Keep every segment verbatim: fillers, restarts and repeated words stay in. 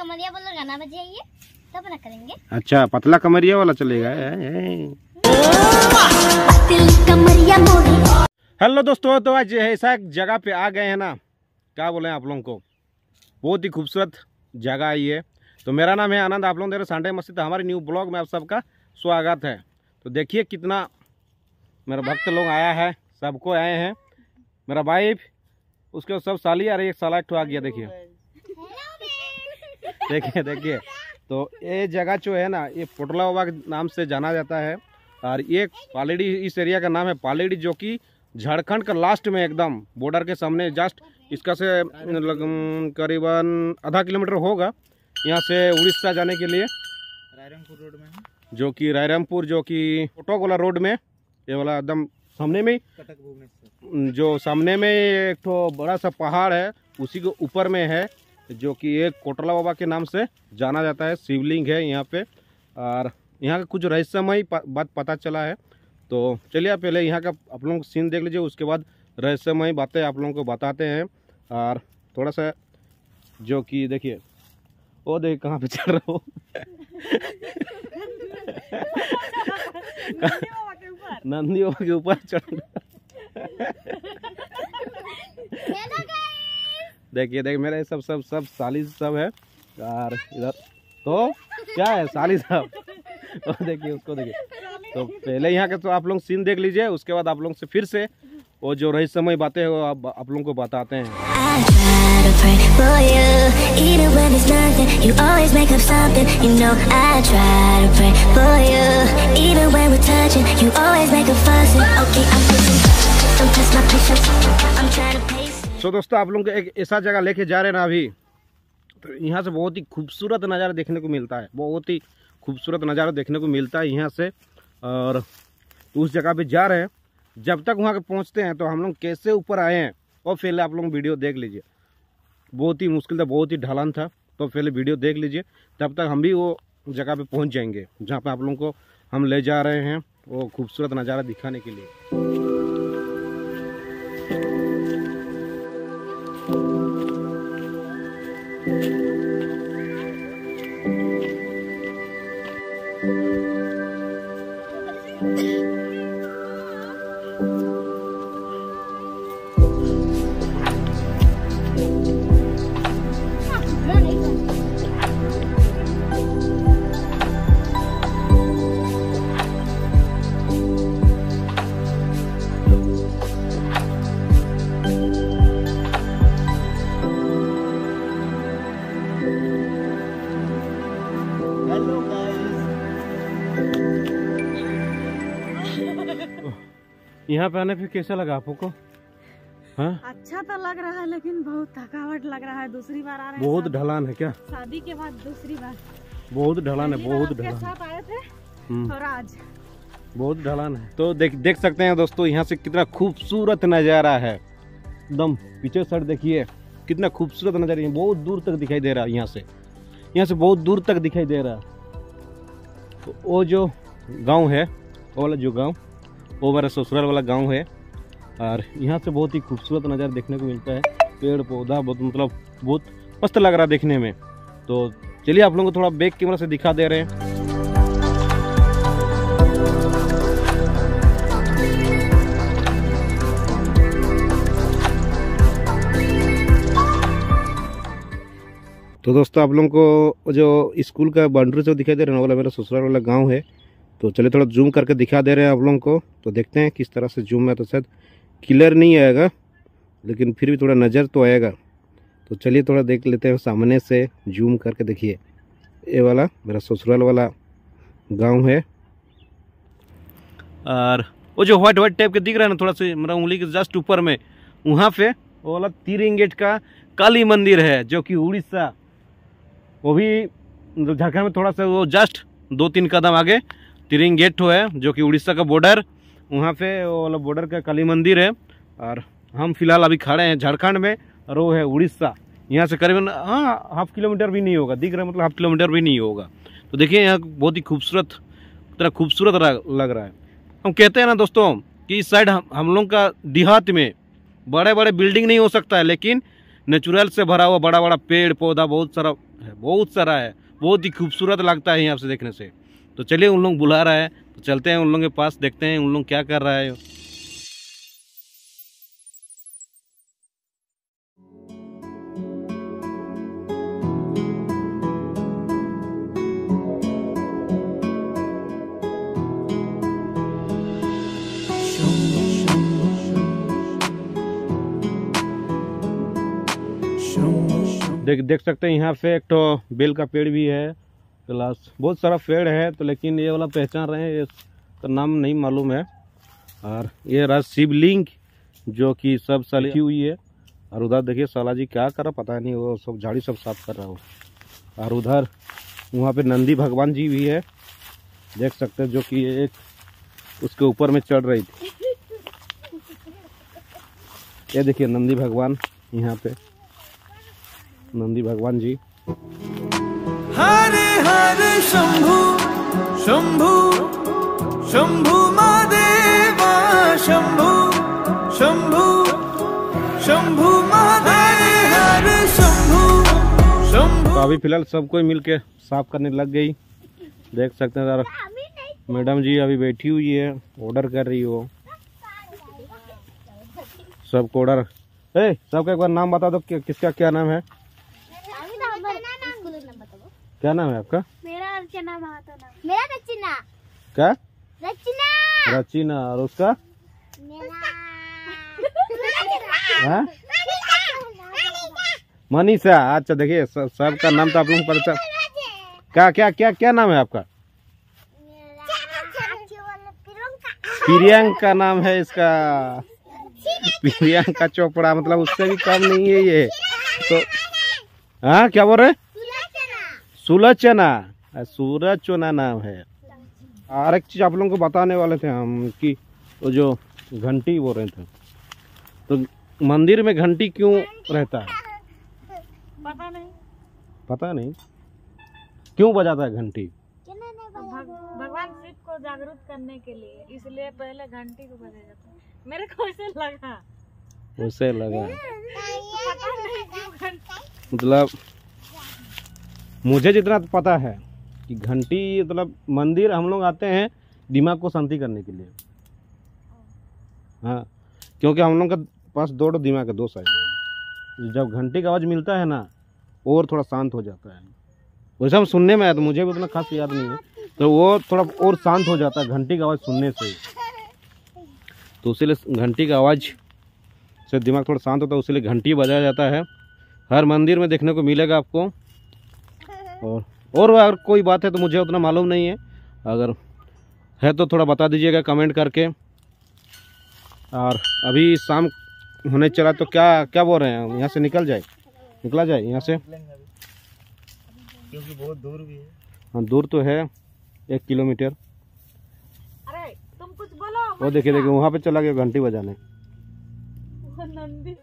कमरिया वाला गाना बजाइए तब ना करेंगे। अच्छा, पतला कमरिया वाला चलेगा। हेलो दोस्तों, तो आज ऐसा जगह पे आ गए हैं ना, क्या बोले आप लोगों को, बहुत ही खूबसूरत जगह है ये। तो मेरा नाम है आनंद, आप लोग देख रहे संडे मस्जिद। हमारे न्यू ब्लॉग में आप सबका स्वागत है। तो देखिए कितना मेरा भक्त लोग आया है, सबको आए हैं। मेरा वाइफ, उसके सब साली आ रही, एक साला ठो आ गया। देखिए देखिए देखिए तो ये जगह जो है ना, ये पोटला बाबा के नाम से जाना जाता है। और ये पालेडी, इस एरिया का नाम है पालेडी, जो कि झारखंड का लास्ट में एकदम बॉर्डर के सामने, जस्ट इसका से करीबन आधा किलोमीटर होगा यहाँ से उड़ीसा जाने के लिए। रायरंगपुर रोड में, जो कि रायरंगपुर, जो कि कोटक वाला रोड में, ये वाला एकदम सामने में, जो सामने में एक तो बड़ा सा पहाड़ है, उसी के ऊपर में है, जो कि एक कोटला बाबा के नाम से जाना जाता है। शिवलिंग है यहाँ पे, और यहाँ का कुछ रहस्यमय बात पता चला है। तो चलिए पहले यहाँ का आप लोगों को सीन देख लीजिए, उसके बाद रहस्यमय बातें आप लोगों को बताते हैं। और थोड़ा सा जो कि देखिए, वो देखिए कहाँ पे चल रहा हो नंदी बाबा के ऊपर चढ़ देखिए देखिए मेरे सब सब सब साली सब है। और इधर तो क्या है, साली सब। तो देखिए उसको देखिए। तो पहले यहाँ के तो आप लोग सीन देख लीजिए, उसके बाद आप लोग से फिर से वो जो रहस्यमय बातें हैं वो आप, आप लोगों को बताते हैं। तो दोस्तों, आप लोग एक ऐसा जगह लेके जा रहे हैं ना अभी, तो यहाँ से बहुत ही खूबसूरत नज़ारा देखने को मिलता है, बहुत ही खूबसूरत नज़ारा देखने को मिलता है यहाँ से। और तो उस जगह पे जा रहे हैं, जब तक वहाँ के पहुँचते हैं तो हम लोग कैसे ऊपर आए हैं और पहले आप लोग वीडियो देख लीजिए। बहुत ही मुश्किल था, बहुत ही ढलान था, तो पहले वीडियो देख लीजिए, तब तक हम भी वो जगह पे पहुँच जाएंगे जहाँ पे आप लोगों को हम ले जा रहे हैं वो खूबसूरत नज़ारा दिखाने के लिए। यहाँ पे आने पे कैसा लगा आपको? हाँ, अच्छा तो लग रहा है, लेकिन बहुत थकावट लग रहा है। दूसरी बार आ रहे हैं। बहुत ढलान है क्या? शादी के बाद दूसरी बार बहुत ढलान है, बहुत ढलान। साथ आए थे और आज बहुत ढलान है। तो देख देख सकते हैं दोस्तों, यहाँ से कितना खूबसूरत नज़ारा है। एकदम पीछे साइड देखिए कितना खूबसूरत नज़ारा है, बहुत दूर तक दिखाई दे रहा है। यहाँ से यहाँ से बहुत दूर तक दिखाई दे रहा है। तो वो जो गाँव है, वो वाला जो गाँव, वो मेरा ससुराल वाला गांव है। और यहाँ से बहुत ही खूबसूरत नज़ारा देखने को मिलता है, पेड़ पौधा बहुत, मतलब बहुत मस्त लग रहा है देखने में। तो चलिए आप लोगों को थोड़ा बैक कैमरा से दिखा दे रहे हैं। तो दोस्तों, आप लोगों को जो स्कूल का बाउंड्री जो दिखाई दे रहा है, वाला मेरा ससुराल वाला गाँव है। तो चलिए थोड़ा जूम करके दिखा दे रहे हैं आप लोगों को। तो देखते हैं किस तरह से जूम है, तो शायद क्लियर नहीं आएगा, लेकिन फिर भी थोड़ा नज़र तो आएगा। तो चलिए थोड़ा देख लेते हैं सामने से जूम करके। देखिए ये वाला मेरा ससुराल वाला गांव है। और वो जो व्हाइट व्हाइट टाइप के दिख रहा है ना, थोड़ा सा मेरा उंगली के जस्ट ऊपर में, वहाँ पे वो वाला तिरिंगेट का काली मंदिर है, जो कि उड़ीसा, वो भी झारखंड में थोड़ा सा वो जस्ट दो तीन कदम आगे तिरिंग गेट है, जो कि उड़ीसा का बॉर्डर, वहाँ पे वो वाला बॉर्डर का काली मंदिर है। और हम फिलहाल अभी खड़े हैं झारखंड में, और वो है उड़ीसा। यहाँ से करीबन हाँ हाफ किलोमीटर भी नहीं होगा, दिख रहा है, मतलब हाफ किलोमीटर भी नहीं होगा। तो देखिए यहाँ बहुत ही खूबसूरत, इतना खूबसूरत लग रहा है। हम कहते हैं ना दोस्तों कि इस साइड हम, हम लोग का देहात में बड़े बड़े बिल्डिंग नहीं हो सकता है, लेकिन नेचुरल से भरा हुआ बड़ा बड़ा पेड़ पौधा बहुत सारा है, बहुत सारा है, बहुत ही खूबसूरत लगता है यहाँ से देखने से। तो चलिए उन लोग बुला रहा है, तो चलते हैं उन लोगों के पास, देखते हैं उन लोग क्या कर रहा है। देख देख सकते हैं यहाँ पे एक तो बेल का पेड़ भी है, प्लस बहुत सारा पेड़ है, तो लेकिन ये वाला पहचान रहे हैं, इसका नाम नहीं मालूम है। और ये रहा शिवलिंग जो कि सब साल की हुई है। और उधर देखिए साला जी क्या कर रहा पता नहीं, वो सब झाड़ी सब साफ कर रहा हो। और उधर वहाँ पे नंदी भगवान जी भी है, देख सकते हैं, जो कि एक उसके ऊपर में चढ़ रही थी। ये देखिए नंदी भगवान, यहाँ पे नंदी भगवान जी। हरे हरे शंभु शंभु शंभु महादेवा शंभु शंभु शंभु महादेव हरे शंभु शंभु। तो अभी फिलहाल सब कोई मिलके साफ करने लग गई, देख सकते हैं। यार मैडम जी अभी बैठी हुई है, ऑर्डर कर रही हो सबको ऑर्डर। ए सबका एक बार नाम बता दो कि, किसका क्या नाम है? क्या नाम है आपका? मेरा अर्चना महातो नाम। मेरा रचना। क्या? रचना। रचना। और उसका? हाँ? मनीषा। अच्छा देखिए सबका नाम तो आप लोगों को पता। क्या क्या क्या क्या नाम है आपका? प्रियंका नाम है इसका, प्रियंका चोपड़ा, मतलब उससे भी कम नहीं है ये तो। हाँ क्या बोल रहे? सुलचना। सूरजचना नाम है। और एक चीज आप लोगों को बताने वाले थे हम कि वो जो घंटी बोल रहे थे, तो मंदिर में घंटी क्यों रहता है? पता नहीं। पता नहीं क्यों बजाता है घंटी? भगवान शिव को जागरूक करने के लिए, इसलिए पहले घंटी को बजाया जाता है। मेरे को ऐसे लगा उसे लगा पता नहीं क्यों घंटी। मतलब मुझे जितना पता है कि घंटी मतलब मंदिर हम लोग आते हैं दिमाग को शांति करने के लिए। हाँ क्योंकि हम लोग के पास दो दिमाग है, दो साइड है। जब घंटी का आवाज़ मिलता है ना और थोड़ा शांत हो जाता है। वैसे हम सुनने में आया, तो मुझे भी उतना खास याद नहीं है, तो वो थोड़ा और शांत हो जाता है घंटी का आवाज़ सुनने से। तो इसीलिए घंटी का आवाज़ से दिमाग थोड़ा शांत होता है, इसीलिए घंटी बजाया जाता है। हर मंदिर में देखने को मिलेगा आपको। और और अगर कोई बात है तो मुझे उतना मालूम नहीं है, अगर है तो थोड़ा बता दीजिएगा कमेंट करके। और अभी शाम होने चला तो क्या क्या बोल रहे हैं, यहाँ से निकल जाए निकला जाए यहाँ से, क्योंकि बहुत दूर भी है। हाँ दूर तो है एक किलोमीटर। अरे तुम कुछ बोलो। वो देखिए देखिए वहाँ पे चला गया घंटी बजाने। वो नंदी।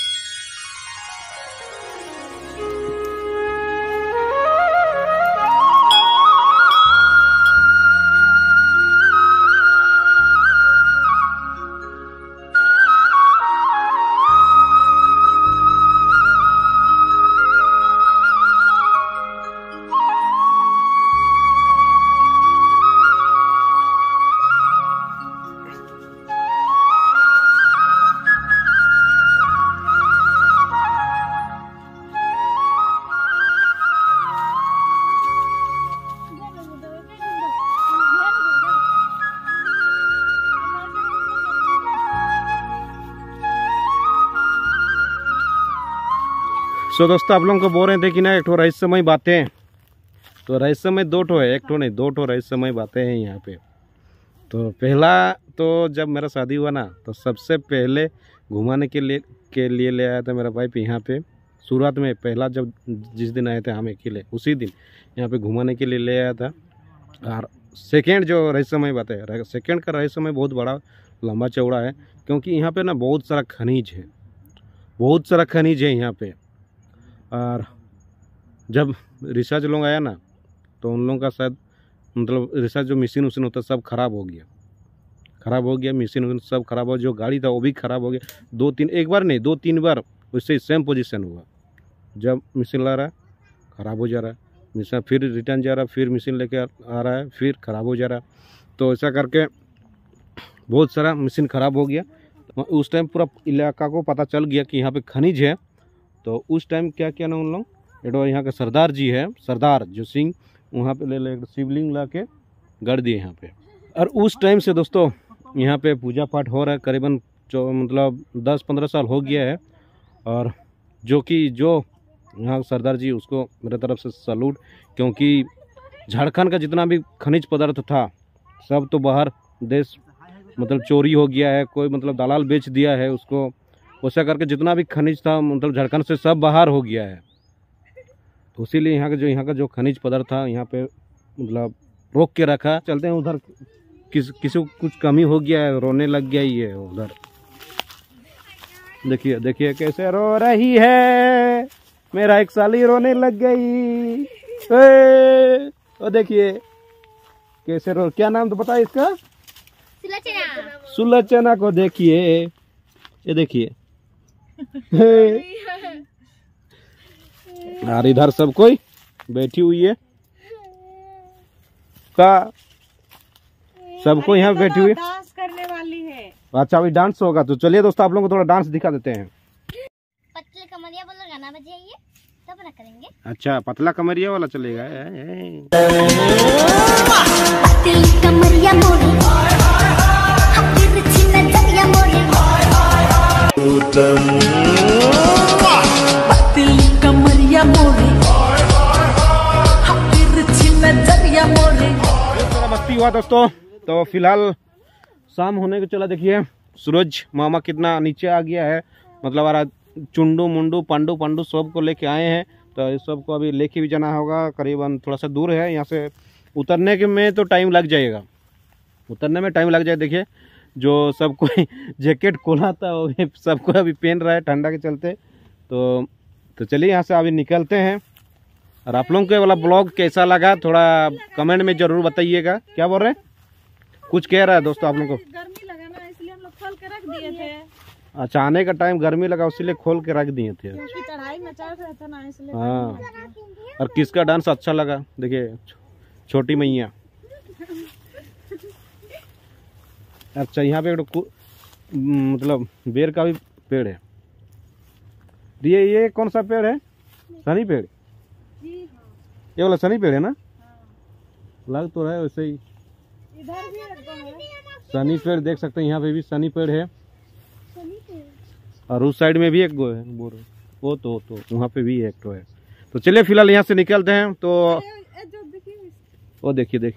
सो दोस्तों आप लोगों को बोल रहे थे कि ना एक ठो रहस्यमय बातें, तो रहस्यमय दो ठो है, एक ठो नहीं दो ठो रहस्यमय बातें हैं यहाँ पे। तो पहला तो जब मेरा शादी हुआ ना, तो सबसे पहले घुमाने के लिए के लिए ले आया था मेरा वाइफ यहाँ पे। शुरुआत में पहला जब जिस दिन आए थे हम अकेले, उसी दिन यहाँ पे घुमाने के लिए ले आया था। और सेकेंड जो रहस्यमय बात है, सेकेंड का रहस्यमय बहुत बड़ा लंबा चौड़ा है, क्योंकि यहाँ पे ना बहुत सारा खनिज है, बहुत सारा खनिज है यहाँ पे। और जब रिसर्च लोग आया ना, तो उन लोगों का शायद मतलब रिसर्च जो मशीन उशीन होता है सब ख़राब हो गया, ख़राब हो गया मशीन उशीन सब ख़राब हो, जो गाड़ी था वो भी ख़राब हो गया। दो तीन एक बार नहीं दो तीन बार उससे सेम पोजीशन हुआ। जब मशीन ला रहा है ख़राब हो जा रहा है, मशीन फिर रिटर्न जा रहा है, फिर मशीन लेके आ रहा है, फिर ख़राब हो जा रहा है। तो ऐसा करके बहुत सारा मशीन ख़राब हो गया। उस टाइम पूरा इलाका को पता चल गया कि यहाँ पे खनिज है। तो उस टाइम क्या किया ना उन लोग, एडो यहाँ के सरदार जी है, सरदार जो सिंह, वहाँ पे ले ले शिवलिंग ला के गड़ दिए यहाँ पे। और उस टाइम से दोस्तों यहाँ पे पूजा पाठ हो रहा है, करीबन जो मतलब दस पंद्रह साल हो गया है। और जो कि जो यहाँ सरदार जी, उसको मेरे तरफ से सैल्यूट, क्योंकि झारखंड का जितना भी खनिज पदार्थ था सब तो बाहर देश मतलब चोरी हो गया है, कोई मतलब दलाल बेच दिया है उसको। वैसा करके जितना भी खनिज था मतलब झारखंड से सब बाहर हो गया है। तो इसीलिए यहाँ का जो यहाँ का जो खनिज पदार्थ था यहाँ पे मतलब रोक के रखा। चलते हैं उधर, किस किसी को कुछ कमी हो गया है, रोने लग गया ही है उधर। देखिए देखिए कैसे रो रही है, मेरा एक साली रोने लग गई। ए, ओ देखिए कैसे रो, क्या नाम तो बताइए इसका? सुलोचना। सुलोचना को देखिए, ये देखिए। और इधर सब कोई बैठी हुई है का, सबको यहाँ बैठी हुई है। डांस करने वाली है। अच्छा अभी डांस होगा, तो चलिए दोस्तों आप लोगों को थोड़ा डांस दिखा देते हैं। पतले कमरिया बोलो गाना बजाइए तब ना करेंगे। अच्छा पतला कमरिया वाला चलेगा। पतली कमरिया मोरे, हफ्ते छिन नजरिया मोरे, पतली कमरिया मोरे, हफ्ते छिन नजरिया मोरे। मस्ती हुआ दोस्तों। तो फिलहाल शाम होने को चला, देखिए सूरज मामा कितना नीचे आ गया है। मतलब आ चुंडू मुंडू पांडू पांडू सब को लेके आए हैं। तो इस सब को अभी लेके भी जाना होगा, करीबन थोड़ा सा दूर है यहाँ से। उतरने के में तो टाइम लग जाएगा, उतरने में टाइम लग जाए। देखिए जो सब कोई जैकेट खोला था वो भी सबको अभी पहन रहा है ठंडा के चलते। तो तो चलिए यहाँ से अभी निकलते हैं। और आप लोगों को वाला ब्लॉग कैसा लगा थोड़ा कमेंट में ज़रूर बताइएगा। क्या बोल रहे हैं, कुछ कह रहा है दोस्तों आप लोगों को? गर्मी लगा ना, इसलिए हम लोग खोल के रख दिए थे। अच्छा आने का टाइम गर्मी लगा इसीलिए खोल के रख दिए थे। क्योंकि चढ़ाई में चढ़ रहे थे ना, इसलिए। हाँ, और किसका डांस अच्छा लगा देखिए, छोटी मैया। अच्छा यहाँ पे एक मतलब बेर का भी पेड़ है। ये ये कौन सा पेड़ है? सनी पेड़? ये वाला सनी पेड़ है ना? लग तो रहा है वैसे ही। इधर भी एक है सनी पेड़ देख सकते हैं, यहाँ पे भी सनी पेड़ है। और उस साइड में भी एक गो है, वो वो तो तो वहाँ पे भी एक तो है। तो चलिए फिलहाल यहाँ से निकलते हैं। तो वो देखिए देखिए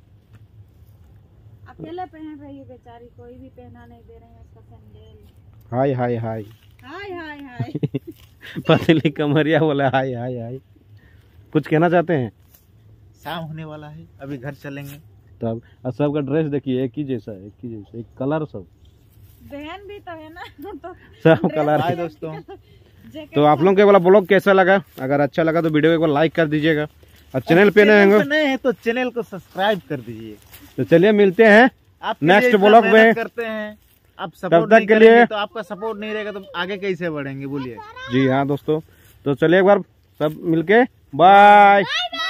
अकेले पहन रही है बेचारी, कोई भी पहना नहीं दे रहे हैं उसका सैंडल। हाय हाय हाय हाय हाय हाय। पतली कमरिया बोला हाय हाय हाय। कुछ कहना चाहते हैं? शाम होने वाला है, अभी घर चलेंगे। तब और सबका ड्रेस देखिए एक ही जैसा है, एक ही जैसा, एक कलर सब बहन भी तो है ना, तो सब कलर हाय है। दोस्तों, तो आप लोगों के वाला ब्लॉग कैसा लगा? अगर अच्छा लगा तो वीडियो को एक बार लाइक कर दीजिएगा। और चैनल पे नए होंगे नए हैं तो चैनल को सब्सक्राइब कर दीजिए। तो चलिए मिलते हैं आप नेक्स्ट ब्लॉग में। करते हैं आप तब सपोर्ट तक नहीं के लिए करेंगे तो आपका सपोर्ट नहीं रहेगा तो आगे कैसे बढ़ेंगे बोलिए। जी हाँ दोस्तों, तो चलिए एक बार सब मिलके बाय।